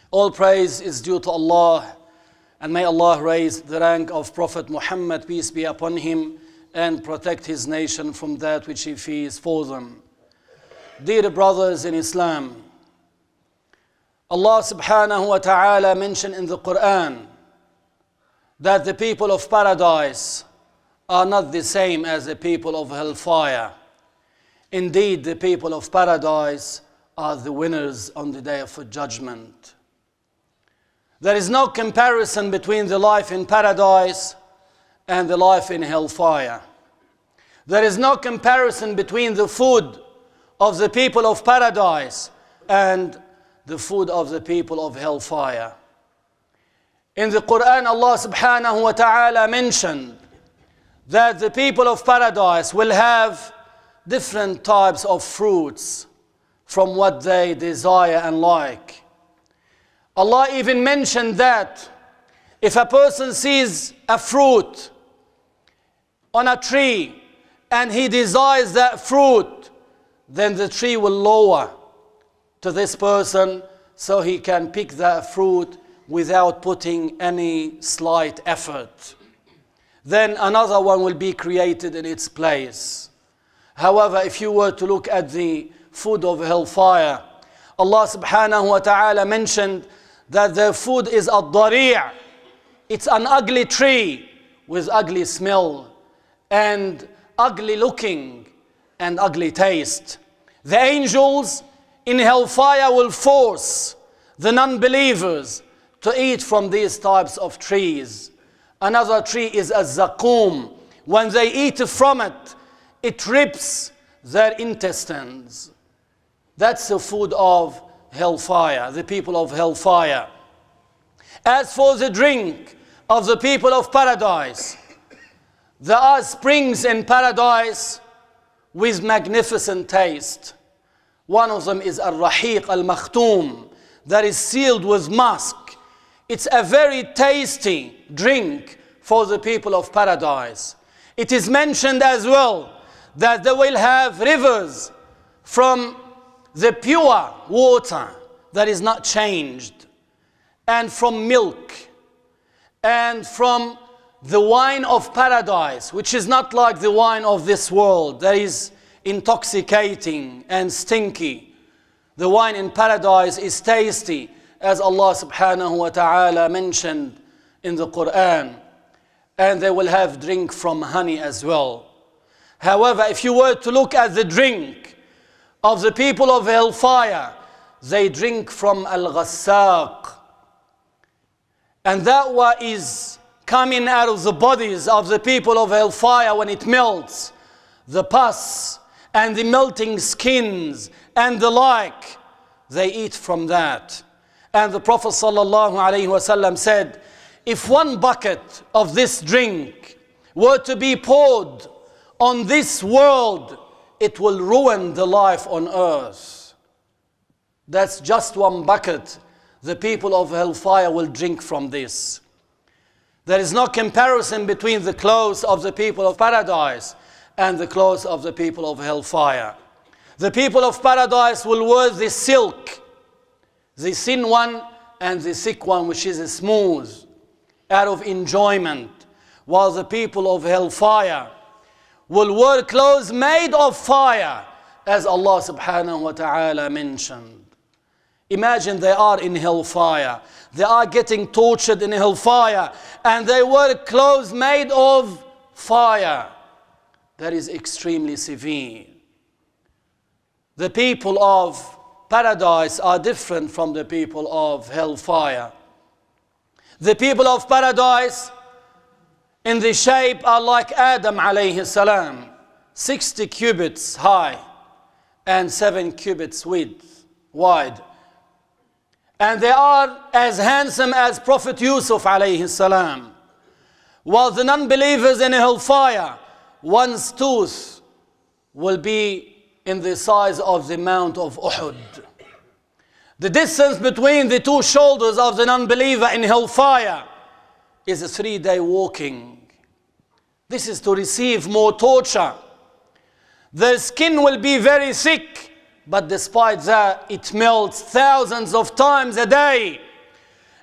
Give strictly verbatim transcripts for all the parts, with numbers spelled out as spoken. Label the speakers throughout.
Speaker 1: All praise is due to Allah, and may Allah raise the rank of Prophet Muhammad, peace be upon him, and protect his nation from that which he fears for them. Dear brothers in Islam, Allah subhanahu wa ta'ala mentioned in the Qur'an that the people of paradise are not the same as the people of hellfire. Indeed, the people of paradise are the winners on the day of judgment. There is no comparison between the life in paradise and the life in hellfire. There is no comparison between the food of the people of paradise and the food of the people of hellfire. In the Qur'an, Allah subhanahu wa ta'ala mentioned that the people of paradise will have different types of fruits from what they desire and like. Allah even mentioned that if a person sees a fruit on a tree and he desires that fruit, then the tree will lower to this person so he can pick that fruit without putting any slight effort. Then another one will be created in its place. However, if you were to look at the food of hellfire, Allah subhanahu wa ta'ala mentioned that their food is ad-dari'. It's an ugly tree with ugly smell and ugly looking and ugly taste. The angels in hellfire will force the non-believers to eat from these types of trees. Another tree is a zaqum. When they eat from it, it rips their intestines. That's the food of hellfire, the people of hellfire. As for the drink of the people of paradise, there are springs in paradise with magnificent taste. One of them is al-rahiq al-makhtum, that is sealed with musk. It's a very tasty drink for the people of paradise. It is mentioned as well that they will have rivers from the pure water that is not changed, and from milk, and from the wine of paradise, which is not like the wine of this world, that is intoxicating and stinky. The wine in paradise is tasty, as Allah subhanahu wa ta'ala mentioned in the Qur'an, and they will have drink from honey as well. However, if you were to look at the drink of the people of hellfire, they drink from al-ghassaq, and that what is coming out of the bodies of the people of hellfire when it melts, the pus and the melting skins and the like, they eat from that. And the Prophet sallallahu alaihi wasallam said, if one bucket of this drink were to be poured on this world, it will ruin the life on earth. That's just one bucket. The people of hellfire will drink from this. There is no comparison between the clothes of the people of paradise and the clothes of the people of hellfire. The people of paradise will wear the silk, the thin one and the thick one, which is smooth, out of enjoyment, while the people of hellfire will wear clothes made of fire, as Allah subhanahu wa ta'ala mentioned. Imagine they are in hellfire, they are getting tortured in hellfire, and they wear clothes made of fire. That is extremely severe. The people of paradise are different from the people of hellfire. The people of paradise in the shape are like Adam alayhi salam, sixty cubits high and seven cubits width, wide. And they are as handsome as Prophet Yusuf alayhi salam. While the non-believers in hellfire, one's tooth will be in the size of the Mount of Uhud. The distance between the two shoulders of the non-believer in hellfire is a three-day walking. This is to receive more torture. Their skin will be very thick, but despite that, it melts thousands of times a day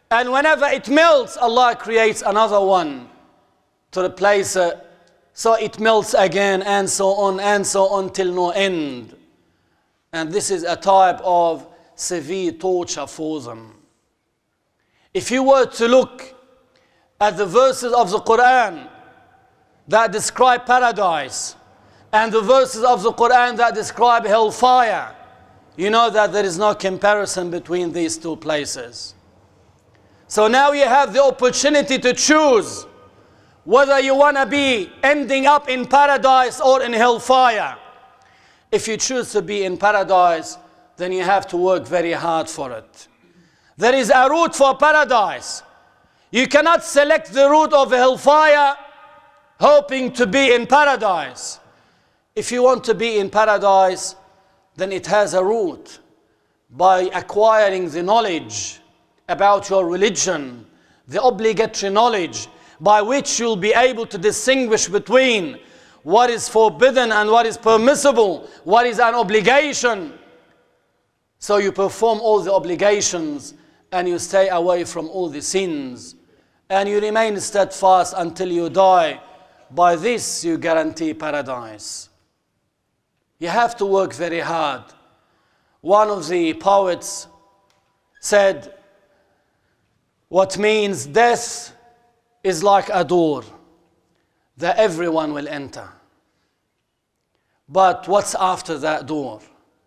Speaker 1: And whenever it melts, Allah creates another one to replace it. So it melts again, and so on, and so on, till no end. And this is a type of severe torture for them. If you were to look at the verses of the Qur'an that describe paradise, and the verses of the Qur'an that describe hellfire, you know that there is no comparison between these two places. So now you have the opportunity to choose whether you want to be ending up in paradise or in hellfire. If you choose to be in paradise, then you have to work very hard for it. There is a route for paradise. You cannot select the route of hellfire hoping to be in paradise. If you want to be in paradise, then it has a route. By acquiring the knowledge about your religion, the obligatory knowledge, by which you'll be able to distinguish between what is forbidden and what is permissible, what is an obligation. So you perform all the obligations and you stay away from all the sins. And you remain steadfast until you die. By this you guarantee paradise. You have to work very hard. One of the poets said, what means death is like a door that everyone will enter. But what's after that door?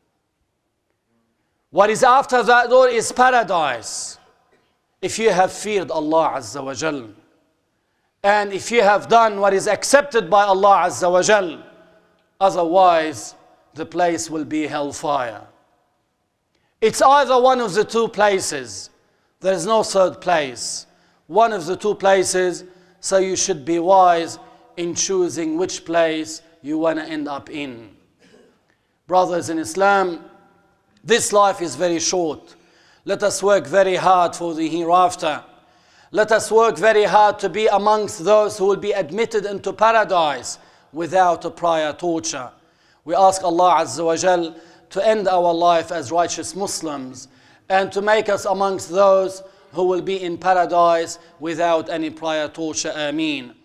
Speaker 1: What is after that door is paradise. If you have feared Allah Azza wa Jal, and if you have done what is accepted by Allah Azza wa Jal, otherwise the place will be hellfire. It's either one of the two places. There is no third place. One of the two places, so you should be wise in choosing which place you want to end up in. Brothers in Islam, this life is very short. Let us work very hard for the hereafter. Let us work very hard to be amongst those who will be admitted into paradise without a prior torture. We ask Allah Azza wa Jal to end our life as righteous Muslims and to make us amongst those who will be in paradise without any prior torture. Ameen.